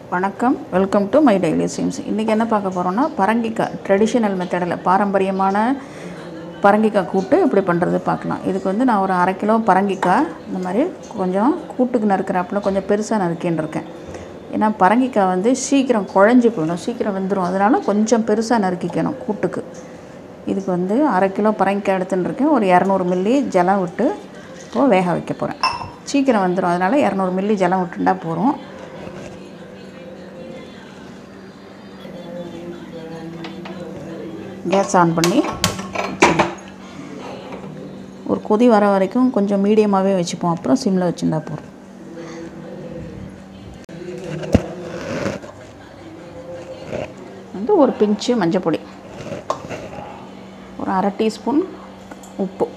வணக்கம், welcome to my daily seems. இன்றைக்கி என்ன பார்க்க போகிறோன்னா, பரங்கிக்காய் ட்ரெடிஷ்னல் மெத்தடில் பாரம்பரியமான பரங்கிக்காய் கூட்டு எப்படி பண்ணுறது பார்க்கலாம். இதுக்கு வந்து நான் ஒரு 1/2 கிலோ பரங்கிக்காய் இந்த மாதிரி கொஞ்சம் கூட்டுக்கு நறுக்கிறாப்புல கொஞ்சம் பெருசாக நறுக்கின்னு இருக்கேன். ஏன்னா பரங்கிக்காய் வந்து சீக்கிரம் குழஞ்சி போயிடும், சீக்கிரம் வெந்துடும். அதனால் கொஞ்சம் பெருசாக நறுக்கிக்கணும் கூட்டுக்கு. இதுக்கு வந்து 1/2 கிலோ பரங்கிக்காய் எடுத்துன்னு இருக்கேன். ஒரு 200 மில்லி ஜலம் விட்டு இப்போது வேக வைக்க போகிறேன். சீக்கிரம் வந்துடும், அதனால் 200 மில்லி ஜலம் விட்டுண்டா போகிறோம். கேஸ் ஆன் பண்ணி ஒரு கொதி வர வரைக்கும் கொஞ்சம் மீடியமாகவே வச்சுப்போம். அப்புறம் சிம்மில் வச்சுருந்தா போதும். வந்து ஒரு பிஞ்சு மஞ்சள் பொடி, ஒரு 1/2 டீஸ்பூன் உப்பு,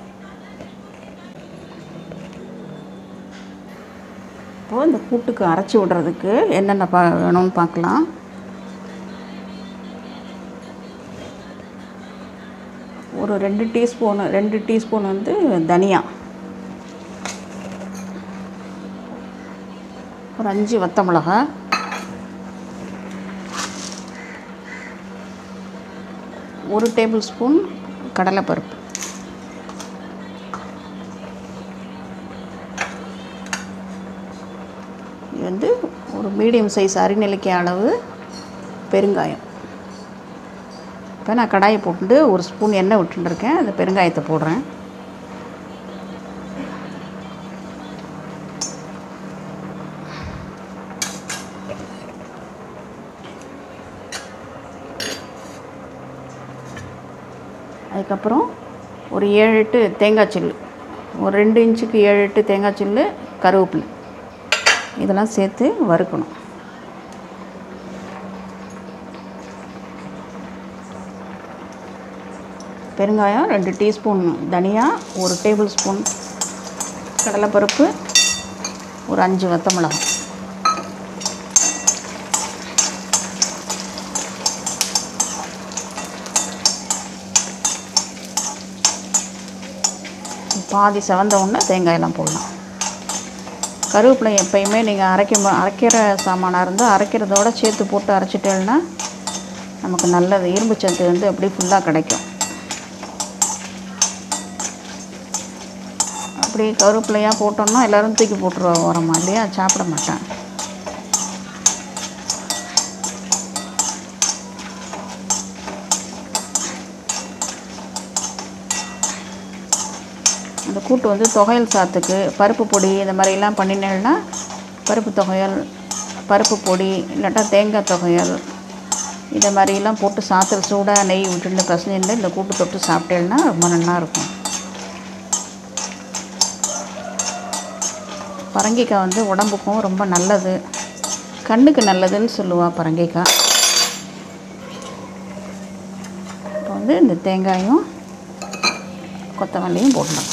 இப்போது இந்த கூட்டுக்கு அரைச்சி விடுறதுக்கு என்னென்ன வேணும்னு பார்க்கலாம். ஒரு 2 டீஸ்பூன் வந்து தனியா, ஒரு 5 வத்த மிளகா, ஒரு டேபிள் ஸ்பூன் கடலைப்பருப்பு, இது வந்து ஒரு மீடியம் சைஸ் அரிநெல்லிக்காய் அளவு பெருங்காயம். இப்போ நான் கடாயை போட்டு ஒரு ஸ்பூன் எண்ணெய் விட்டுருக்கேன். அந்த பெருங்காயத்தை போடுறேன். அதுக்கப்புறம் ஒரு 7-8 தேங்காய் சில்லு, ஒரு 2 இன்ச்சுக்கு 7-8 தேங்காய் சில்லு, கருவேப்பிலை, இதெல்லாம் சேர்த்து வறுக்கணும். பெருங்காயம், 2 டீஸ்பூன் தனியா, ஒரு டேபிள் ஸ்பூன் கடலைப்பருப்பு, ஒரு 5 வத்த மிளகாய். பாதி செவந்த உடனே தேங்காயெல்லாம் போடலாம். கருவேப்பிலை எப்பயுமே நீங்கள் அரைக்கிற சாமானாக இருந்தால் அரைக்கிறதோட சேர்த்து போட்டு அரைச்சிட்டேன்னா நமக்கு நல்லது, இரும்பு சத்து வந்து அப்படியே ஃபுல்லாக கிடைக்கும். அப்படி கருவேப்பிலையாக போட்டோம்னா எல்லோரும் தூக்கி போட்டுருவாங்க ஓரமாக, இல்லையா, சாப்பிட மாட்டேன். அந்த கூட்டு வந்து துவையல் சாத்துக்கு பருப்பு பொடி இந்த மாதிரிலாம் பண்ணினேன்னா, பருப்பு துவையல், பருப்பு பொடி, இல்லாட்டா தேங்காய் துவையல், இதை மாதிரிலாம் போட்டு சாத்தில் சூடாக நெய் விட்டுட்டு பசஞ்சுட்டு இந்த கூட்டு தொட்டு சாப்பிட்டேன்னா ரொம்ப நல்லாயிருக்கும். பரங்கிக்காய் வந்து உடம்புக்கும் ரொம்ப நல்லது, கண்ணுக்கு நல்லதுன்னு சொல்லுவாள் பரங்கிக்காய். இப்போ வந்து இந்த தேங்காயும் கொத்தமல்லியும் போடணும்.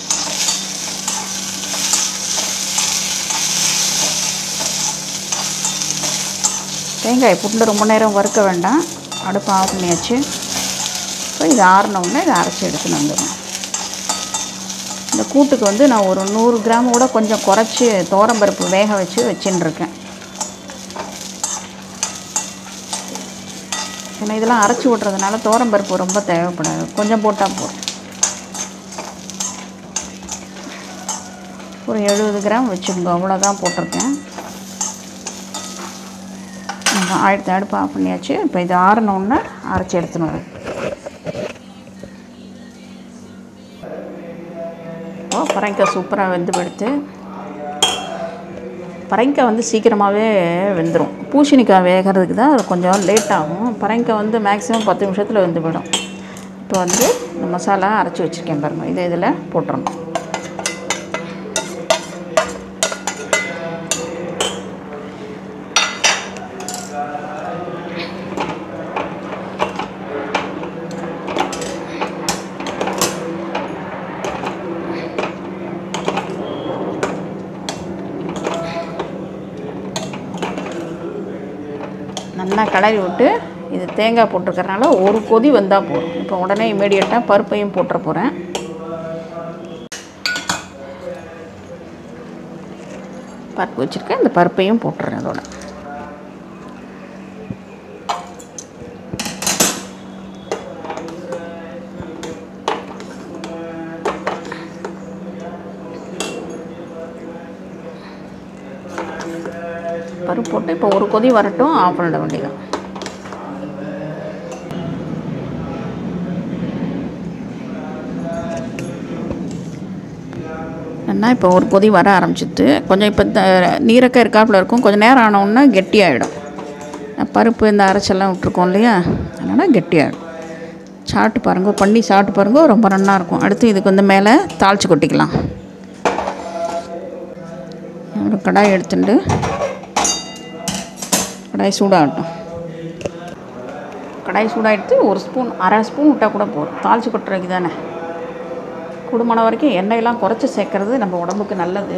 தேங்காய் போட்டு ரொம்ப நேரம் வறுக்க வேண்டாம், அடுப்பு ஆஃப் பண்ணியாச்சு. இப்போ இது ஆறினவுடனே இதை அரைச்சி எடுத்துன்னு வந்துடும். இந்த கூட்டுக்கு வந்து நான் ஒரு 100 கிராம் கூட கொஞ்சம் குறைச்சி துவரம்பருப்பு வேக வச்சுருக்கேன். ஏன்னா இதெல்லாம் அரைச்சி விட்றதுனால துவரம்பருப்பு ரொம்ப தேவைப்படாது, கொஞ்சம் போட்டால் போதும். ஒரு 70 கிராம் வச்சுருங்க, அவ்வளோதான் போட்டிருக்கேன். அடுப்பு ஆஃப் பண்ணியாச்சு. இப்போ இது ஆறினோடனே அரைச்சி எடுத்துன்னு வரேன். பரங்கிக்காய் சூப்பராக வெந்து பரங்கிக்காய் வந்து சீக்கிரமாகவே வெந்துடும். பூசணிக்காய் வேகிறதுக்கு தான் கொஞ்சம் லேட் ஆகும். பரங்கிக்காய் வந்து மேக்ஸிமம் 10 நிமிஷத்தில் வெந்து போயிடும். இப்போ வந்து இந்த மசாலா அரைச்சி வச்சுருக்கேன் பாருங்கள், இதை இதில் போட்டுறணும். நல்லா கலரி விட்டு, இது தேங்காய் போட்டிருக்கறனால ஒரு கொதி வந்தால் போதும். இப்போ உடனே இமீடியட்டாக பருப்பையும் போட்டுற போகிறேன். பருப்பு வச்சுருக்கேன், இந்த பருப்பையும் போட்டுறேன். அதோட பருப்பு போட்டு இப்போ ஒரு கொதி வரட்டும், ஆஃப் பண்ணிட வேண்டியதான். என்ன இப்போ ஒரு கொதி வர ஆரம்பிச்சிட்டு கொஞ்சம் இப்போ நீரக்க இருக்காப்புல இருக்கும். கொஞ்சம் நேரம் ஆனோன்னா கெட்டியாகிடும். பருப்பு இந்த அரைச்செல்லாம் விட்ருக்கோம் இல்லையா, அதனால் கெட்டியாகிடும். சாப்பிட்டு பாருங்க, பண்ணி சாப்பிட்டு பாருங்க, ரொம்ப நல்லாயிருக்கும். அடுத்து இதுக்கு வந்து மேலே தாளித்து கொட்டிக்கலாம். ஒரு கடாய் எடுத்துட்டு கடாய் சூடாகட்டும். கடாய் சூடாகிடுத்து ஒரு ஸ்பூன், அரை ஸ்பூன் விட்டால் கூட போதும். தாளித்து கொட்டுறதுக்கு தானே. கூடுமான வரைக்கும் எண்ணெயெல்லாம் குறைச்சி சேர்க்குறது நம்ம உடம்புக்கு நல்லது.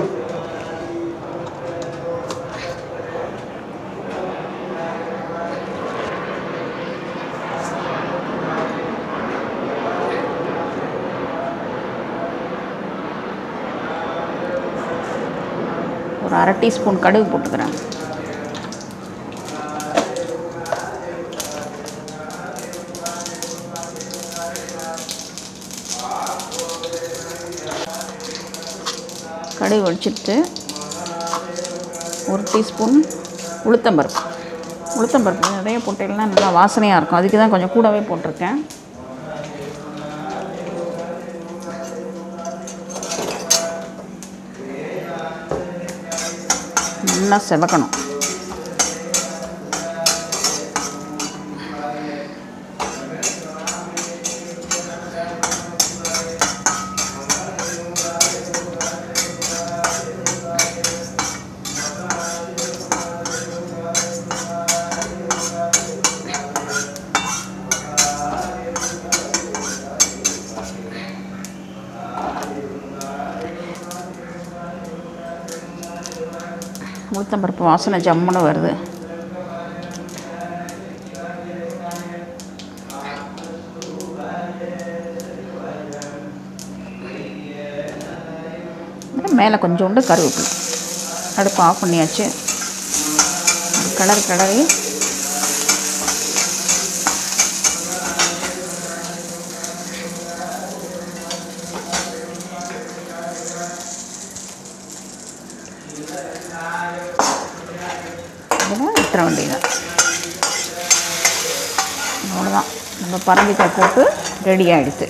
ஒரு அரை டீஸ்பூன் கடுகு போட்டுக்கிறேன். கடுகு ஒழிச்சிட்டு ஒரு டீஸ்பூன் உளுத்தம்பருப்பு நிறைய போட்டீங்கன்னா நல்லா வாசனையாக இருக்கும். அதுக்கு தான் கொஞ்சம் கூடவே போட்டிருக்கேன். நல்லா செவக்கணும். உளுத்தம்பருப்பு வாசனை ஜம்முன்னு வருது. மேலே கொஞ்சோண்டு கருவேப்பிலை. அடுப்பு ஆஃப் பண்ணியாச்சு. கிளறி இதெல்லாம் விட்டுற வேண்டியதான். அவ்வளோதான், நம்ம பரங்கிக்காய் போட்டு ரெடி ஆகிடுது.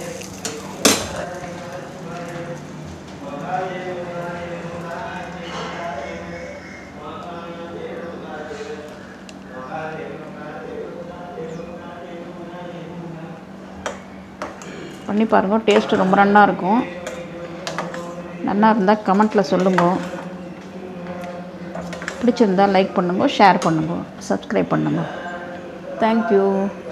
பண்ணி பாருங்கள், டேஸ்ட்டு ரொம்ப நல்லா இருக்கும். நல்லா இருந்தால் கமெண்ட்டில் சொல்லுங்க. பிடிச்சிருந்தால் லைக் பண்ணுங்க, ஷேர் பண்ணுங்க, சப்ஸ்கிரைப் பண்ணுங்க. தேங்க்யூ.